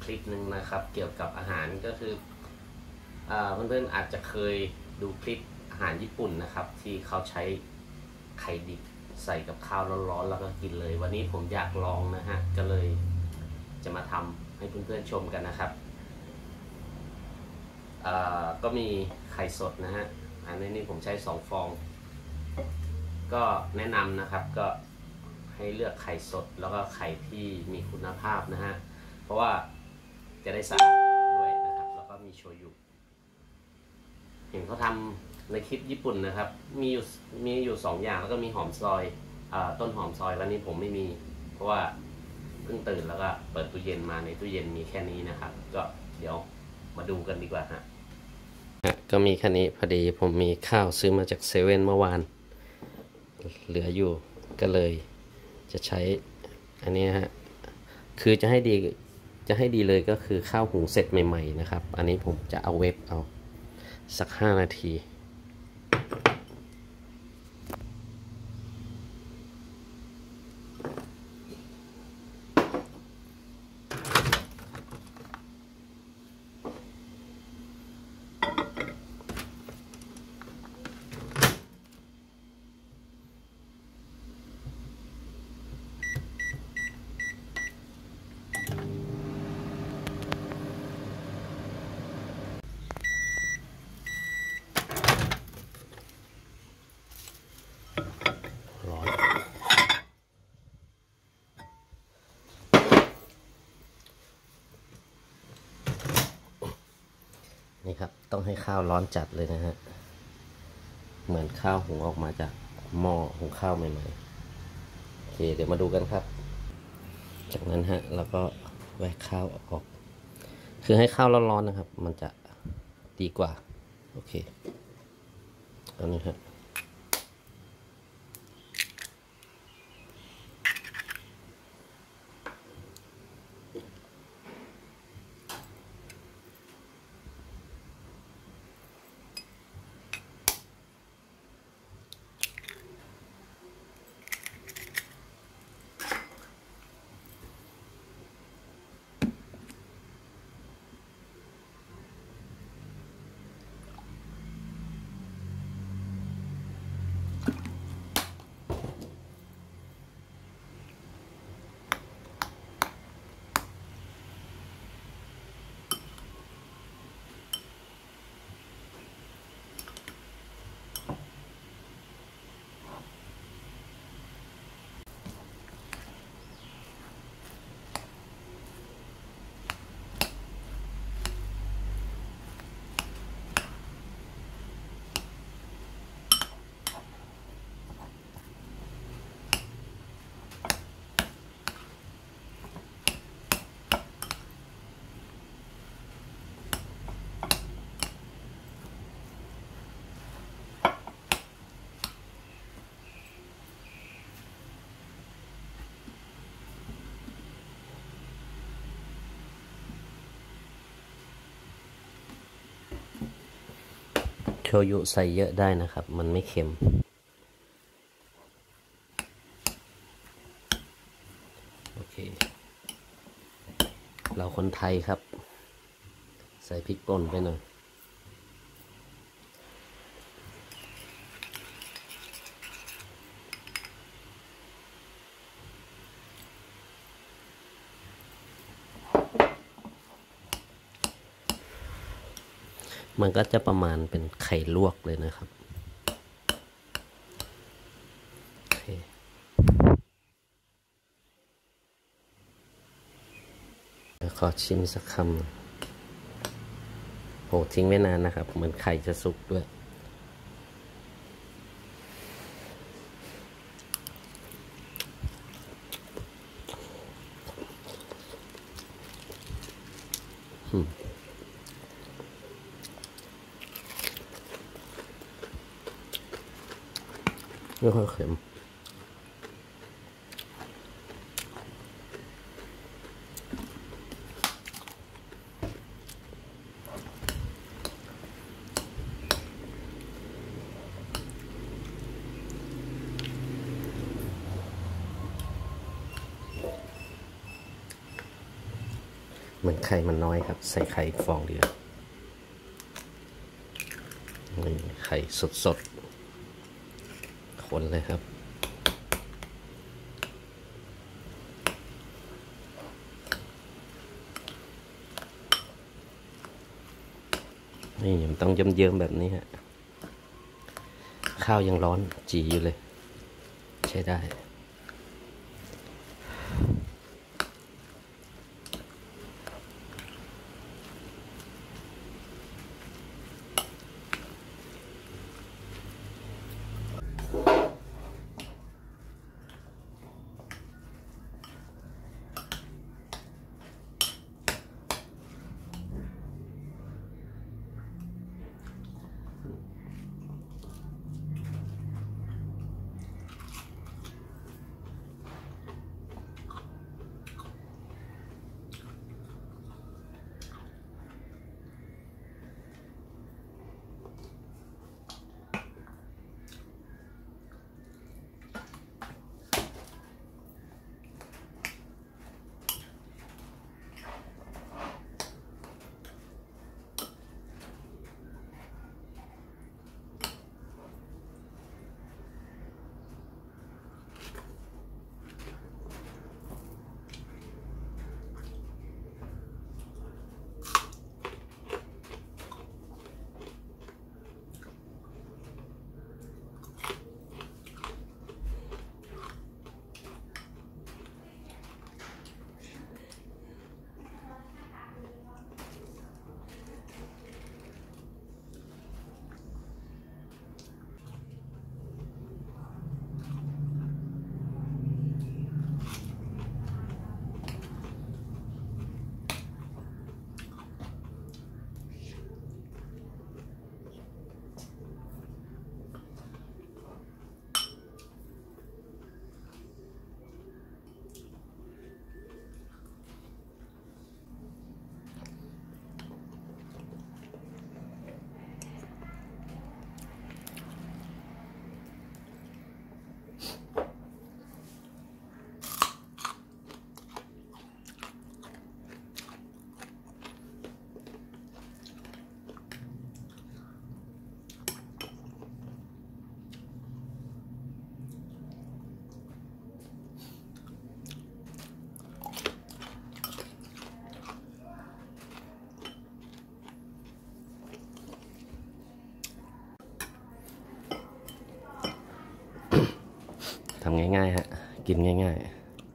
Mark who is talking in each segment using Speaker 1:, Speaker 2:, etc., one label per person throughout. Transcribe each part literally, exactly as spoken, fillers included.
Speaker 1: คลิปหนึ่งนะครับเกี่ยวกับอาหารก็คือเพื่อนๆอาจจะเคยดูคลิปอาหารญี่ปุ่นนะครับที่เขาใช้ไข่ดิบใส่กับข้าวร้อนๆแล้วก็กินเลยวันนี้ผมอยากลองนะฮะก็เลยจะมาทำให้เพื่อนๆชมกันนะครับก็มีไข่สดนะฮะอันนี้นี่ผมใช้สองฟองก็แนะนำนะครับก็ให้เลือกไข่สดแล้วก็ไข่ที่มีคุณภาพนะฮะเพราะว่าจะได้สะอาดด้วยนะครับแล้วก็มีโชยุเห็นเขาทำในคลิปญี่ปุ่นนะครับมีอยู่มีอยู่สองอย่างแล้วก็มีหอมซอยอ่าต้นหอมซอยวันนี้ผมไม่มีเพราะว่าเพิ่งตื่นแล้วก็เปิดตู้เย็นมาในตู้เย็นมีแค่นี้นะครับก็เดี๋ยวมาดูกันดีกว่าฮะก็มีแค่นี้พอดีผมมีข้าวซื้อมาจากเซเว่นเมื่อวานเหลืออยู่ก็เลยจะใช้อันนี้ฮะคือจะให้ดีจะให้ดีเลยก็คือข้าวหุงเสร็จใหม่ๆนะครับอันนี้ผมจะเอาเวฟเอาสักห้านาทีนี่ครับต้องให้ข้าวร้อนจัดเลยนะฮะเหมือนข้าวหุงออกมาจากหม้อหุงข้าวใหม่ๆโอเคเดี๋ยวมาดูกันครับจากนั้นฮะเราก็แวกข้าวออกคือให้ข้าวร้อนๆนะครับมันจะดีกว่าโอเคอันนี้ฮะโชยุใส่เยอะได้นะครับมันไม่เค็มโอเคเราคนไทยครับใส่พริกป่นไปหน่อยมันก็จะประมาณเป็นไข่ลวกเลยนะครับโอเคขอชิมสักคำโหทิ้งไว้นานนะครับเหมือนไข่จะสุกด้วยอืมไม่ค่อยเค็มเหมือนไข่มันน้อยครับใส่ไข่อีกฟองเดียวนี่ไข่สดๆคนเลยครับนี่มันต้องเยิ้มๆแบบนี้ฮะข้าวยังร้อนจีอยู่เลยใช้ได้ทำง่ายๆฮะกินง่ายๆ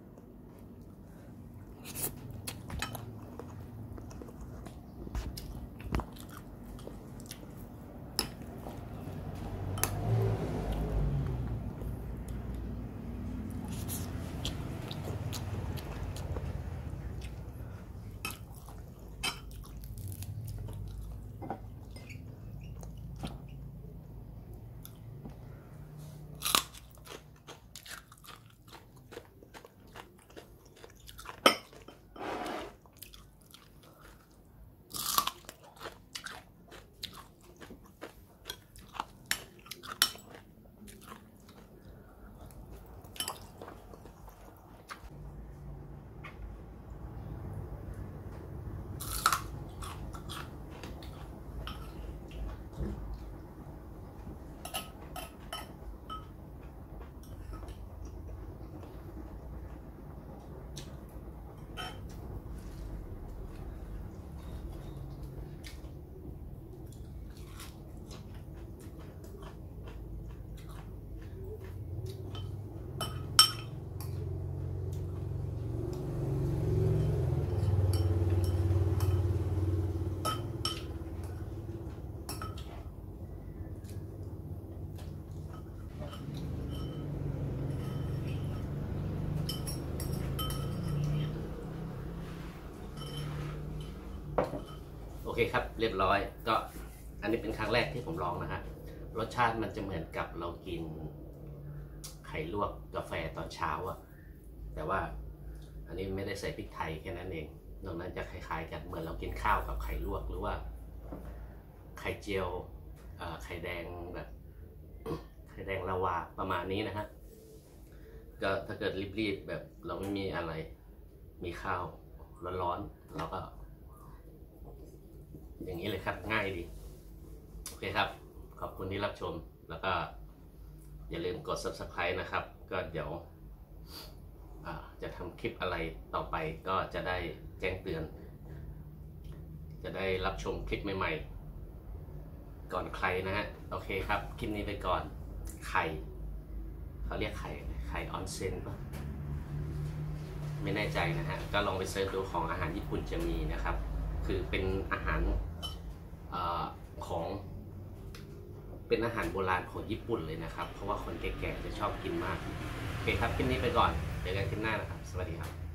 Speaker 1: โอเคครับเรียบร้อยก็อันนี้เป็นครั้งแรกที่ผมลองนะฮะรสชาติมันจะเหมือนกับเรากินไข่ลวกกาแฟตอนเช้าอะแต่ว่าอันนี้ไม่ได้ใส่พริกไทยแค่นั้นเองนอกนั้นจะคล้ายๆกันเหมือนเรากินข้าวกับไข่ลวกหรือว่าไข่เจียวไข่แดงแบบไข่แดงลาวาประมาณนี้นะฮะก็ถ้าเกิดรีบๆแบบเราไม่มีอะไรมีข้าวร้อนๆเราก็อย่างนี้เลยครับง่ายดีโอเคครับขอบคุณที่รับชมแล้วก็อย่าลืมกด ซับสไครบ์ นะครับก็เดี๋ยวจะทำคลิปอะไรต่อไปก็จะได้แจ้งเตือนจะได้รับชมคลิปใหม่ๆก่อนใครนะฮะโอเคครับคลิปนี้ไปก่อนไข่เขาเรียกไข่ไข่ออนเซ็นป่ะไม่แน่ใจนะฮะก็ลองไปเสิร์ชดูของอาหารญี่ปุ่นจะมีนะครับคือเป็นอาหารอของเป็นอาหารโบราณของญี่ปุ่นเลยนะครับเพราะว่าคนแก่ๆจะชอบกินมากโอเคครับคลิปนี้ไปก่อนเจอกันคลิปหน้านะครับสวัสดีครับ